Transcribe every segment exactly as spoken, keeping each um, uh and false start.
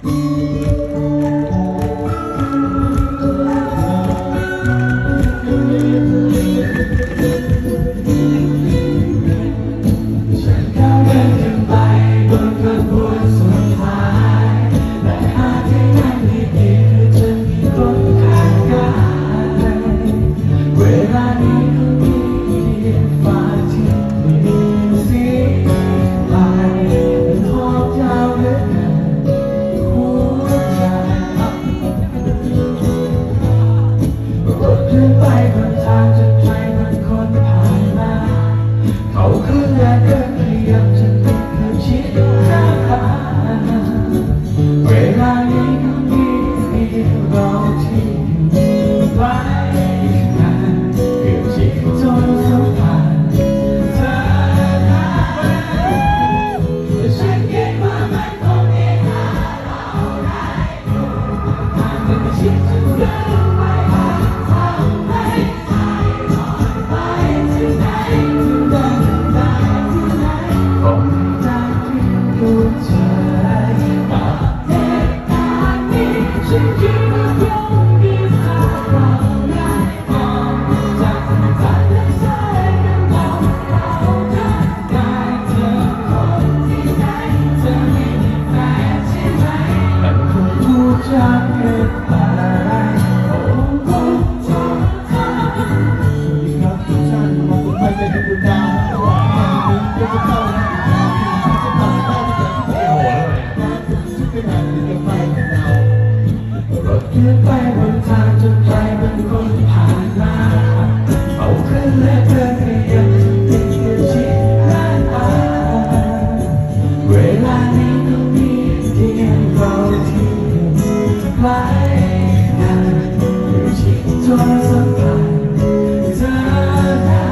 เดินไปบนทางจนใจมันคนผ่านมาเอาขึ้นและเดินขยับติดอยู่ชิดหน้าตาเวลานี้ก็มีเพียงเราที่ใกล้กันอยู่ชิดจนสัมผัสเธอได้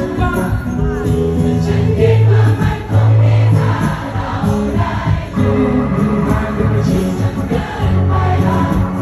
ฉันคิดว่ามันคงมีทางเราได้อยู่มาดูชิดจนเกินไปแล้ว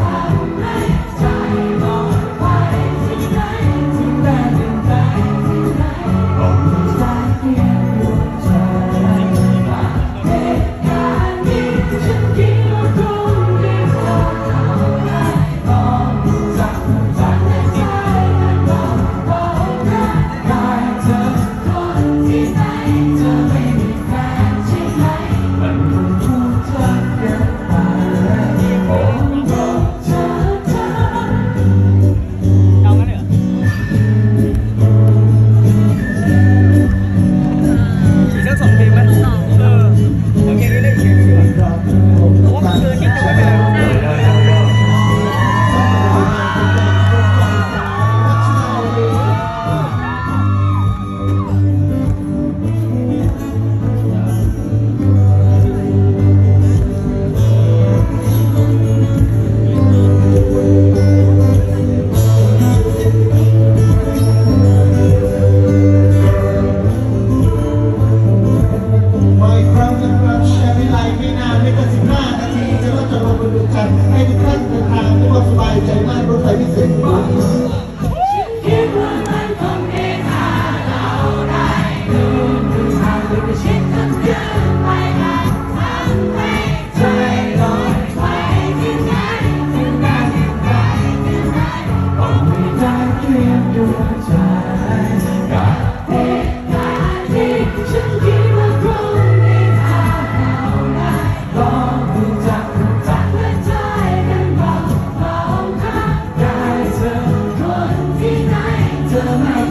ให้ทุกท่านเดินทางด้วยความสบายใจมากรถไฟพิเศษคิดว่ามันคงมีทางเราได้ดูทางที่ไม่ชิดจนเกินไปอาจทำให้ใจลอยไปที่ไหนที่ไหนที่ไหนที่ไหนคงไม่ได้เตรียมดวงใจกับเหตุการณ์ที่ฉันคิดว่าคงมีทางเราได้ลองดูจากเธอไม่